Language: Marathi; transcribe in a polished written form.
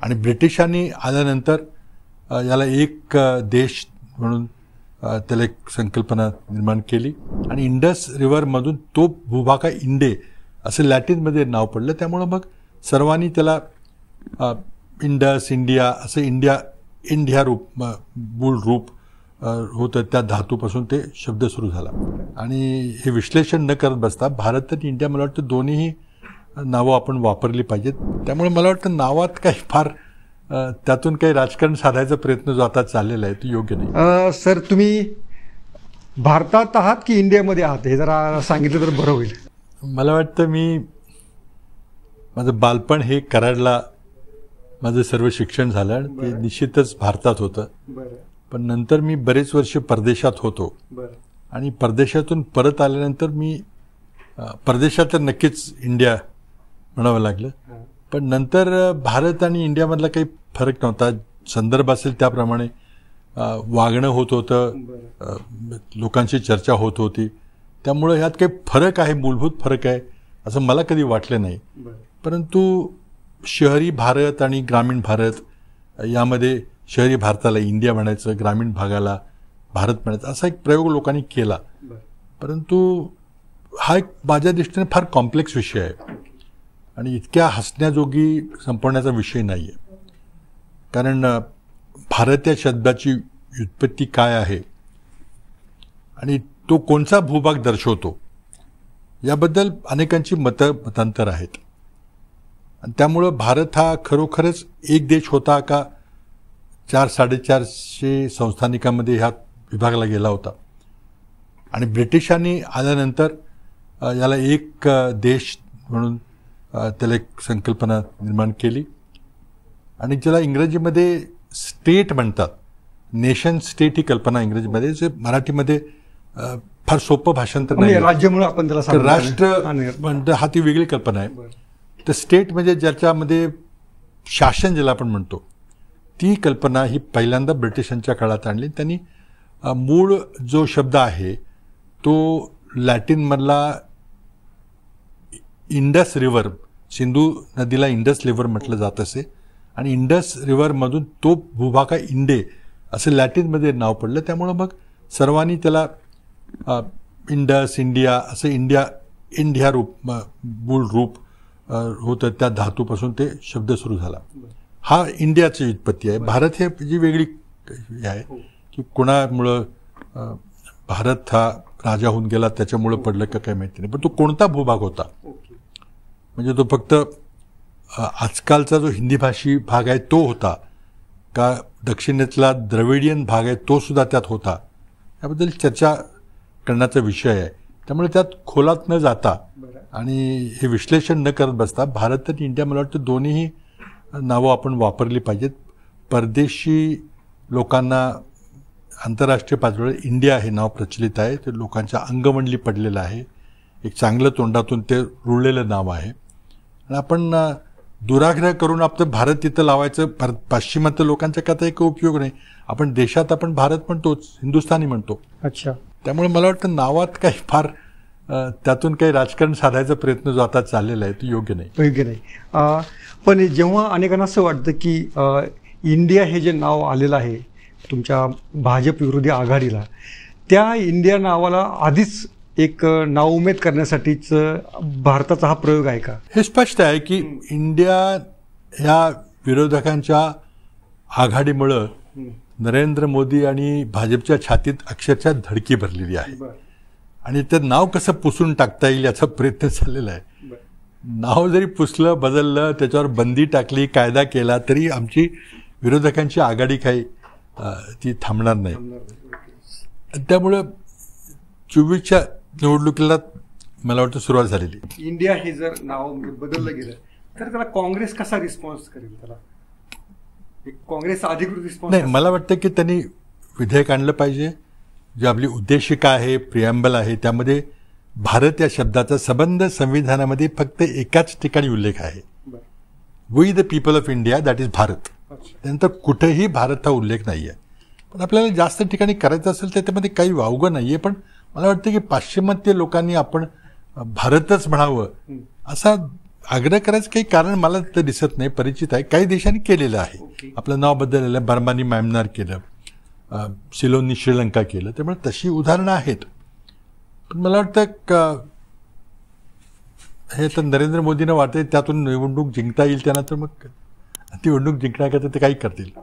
आणि ब्रिटिशांनी आल्यानंतर याला एक देश म्हणून त्याला एक संकल्पना निर्माण केली आणि इंडस रिव्हरमधून तो भूभाग इंडे असं लॅटिनमध्ये नाव पडलं. त्यामुळं मग सर्वांनी त्याला इंडस इंडिया असं इंडिया रूप मूळ रूप होतं. त्या धातूपासून ते शब्द सुरू झाला. आणि हे विश्लेषण न करत बसता भारत आणि इंडिया मला वाटतं दोन्हीही नावं आपण वापरली पाहिजेत. त्यामुळे मला वाटतं नावात काही फार त्यातून काही राजकारण साधायचा प्रयत्न जो आता चाललेला आहे तो योग्य नाही. सर, तुम्ही भारतात आहात की इंडियामध्ये आहात हे जरा सांगितलं तर बरं होईल. मला वाटतं माझं बालपण हे कराडला माझं सर्व शिक्षण झालं आणि ते निश्चितच भारतात होतं. पण नंतर मी बरेच वर्ष परदेशात होतो आणि परदेशातून परत आल्यानंतर मी परदेशात तर नक्कीच इंडिया म्हणावं लागलं. पण नंतर भारत आणि इंडियामधला काही फरक नव्हता. संदर्भ असेल त्याप्रमाणे वागणं होत होतं, लोकांशी चर्चा होत होती. त्यामुळं ह्यात काही फरक आहे, मूलभूत फरक आहे असं मला कधी वाटलं नाही. परंतु शहरी भारत आणि ग्रामीण भारत यामध्ये शहरी भारताला इंडिया म्हणायचं, ग्रामीण भागाला भारत म्हणायचं असा एक प्रयोग लोकांनी केला. परंतु हा एक माझ्या दृष्टीने फार कॉम्प्लेक्स विषय आहे आणि इतक्या हसण्याजोगी संपवण्याचा विषय नाही आहे. कारण भारत या शब्दाची व्युत्पत्ती काय आहे आणि तो कोणता भूभाग दर्शवतो याबद्दल अनेकांची मतांतर आहेत. आणि त्यामुळं भारत हा खरोखरच एक देश होता का 400-450 संस्थानिकांमध्ये ह्या विभागला गेला होता. आणि ब्रिटिशांनी आल्यानंतर याला एक देश म्हणून त्याला एक संकल्पना निर्माण केली आणि ज्याला इंग्रजीमध्ये स्टेट म्हणतात. नेशन स्टेट ही कल्पना इंग्रजीमध्ये, जे मराठीमध्ये फार सोपं भाषांतर नाही. राज्य म्हणून आपण त्याला राष्ट्र म्हणतं हा ती वेगळी कल्पना आहे. तर स्टेट म्हणजे ज्याच्यामध्ये शासन ज्याला आपण म्हणतो ती कल्पना ही पहिल्यांदा ब्रिटिशांच्या काळात आणली. त्यांनी मूळ जो शब्द आहे तो लॅटिनमधला इंडस रिव्हर, सिंधू नदीला इंडस रिव्हर म्हटलं जात असे आणि इंडस रिव्हरमधून तो भूभाग इंडे असं लॅटिनमध्ये नाव पडलं. त्यामुळं मग सर्वांनी त्याला इंडस इंडिया असं इंडिया रूप मूळ रूप होतं. त्या धातूपासून ते शब्द सुरू झाला. हा इंडियाची व्युत्पत्ती आहे. भारत हे जी वेगळी आहे की कोणामुळं भारत हा राजा होऊन गेला त्याच्यामुळं पडलं का काय माहिती नाही. पण तो कोणता भूभाग होता म्हणजे तो फक्त आजकालचा जो हिंदी भाषी भाग आहे तो होता का दक्षिणेतला द्रविडियन भाग आहे तो सुद्धा त्यात होता याबद्दल चर्चा करण्याचा विषय आहे. त्यामुळे त्यात खोलात न जाता आणि हे विश्लेषण न करत बसता भारत आणि इंडिया मला वाटतं दोन्हीही नावं आपण वापरली पाहिजेत. परदेशी लोकांना आंतरराष्ट्रीय पातळीवर इंडिया हे नाव प्रचलित आहे. ते लोकांच्या अंगवणली पडलेलं आहे. एक चांगलं तोंडातून ते रुळलेलं नाव आहे आणि आपण दुराग्रह करून आपलं भारत तिथं लावायचं पाश्चिमात्य लोकांच्या कथा एक उपयोग नाही. आपण देशात आपण भारत म्हणतोच, हिंदुस्थानी म्हणतो. अच्छा. त्यामुळे मला वाटतं नावात काही फार त्यातून काही राजकारण साधायचा प्रयत्न जो आता चाललेला आहे तो योग्य नाही. पण जेव्हा अनेकांना असं वाटतं की इंडिया हे जे नाव आलेलं आहे तुमच्या भाजप विरोधी आघाडीला, त्या इंडिया नावाला आधीच एक नाउमेद करण्यासाठीच भारताचा हा प्रयोग आहे का? हे स्पष्ट आहे की इंडिया ह्या विरोधकांच्या आघाडीमुळं नरेंद्र मोदी आणि भाजपच्या छातीत अक्षरशः धडकी भरलेली आहे आणि ते नाव कसं पुसून टाकता येईल याचा प्रयत्न चाललेला आहे. नाव जरी पुसलं, बदललं, त्याच्यावर बंदी टाकली, कायदा केला तरी आमची विरोधकांची आघाडी काही ती थांबणार नाही. त्यामुळं 24च्या निवडणुकीला मला वाटतं सुरुवात झालेली. इंडिया हे जर नाव बदललं गेलं तर त्याला काँग्रेस कसा रिस्पॉन्स करेल? त्याला काँग्रेस अधिकृत रिस्पॉन्स नाही. मला वाटतं की त्यांनी विधेयक आणलं पाहिजे. जी आपली उद्देशिका आहे, प्रिॲम्बल आहे, त्यामध्ये भारत या शब्दाचा संबंध संविधानामध्ये फक्त एकाच ठिकाणी उल्लेख आहे. We the people of India, that is Bharat. त्यानंतर कुठेही भारत हा उल्लेख नाही आहे. पण आपल्याला जास्त ठिकाणी करायचं असेल तर त्यामध्ये काही वावगं नाही आहे. पण मला वाटतं की पाश्चिमात्य लोकांनी आपण भारतच म्हणावं असा आग्रह करायचं काही कारण मला तर दिसत नाही. परिचित आहे, काही देशांनी केलेलं आहे, आपलं नाव बदललेलं आहे. बर्मानी म्यानमार केलं, सिलोननी श्रीलंका केलं, त्यामुळे तशी उदाहरणं आहेत. पण मला वाटतं हे तर नरेंद्र मोदींना वाटते त्यातून निवडणूक जिंकता येईल त्यांना, तर मग ती निवडणूक जिंकण्याकरता ते काही करतील.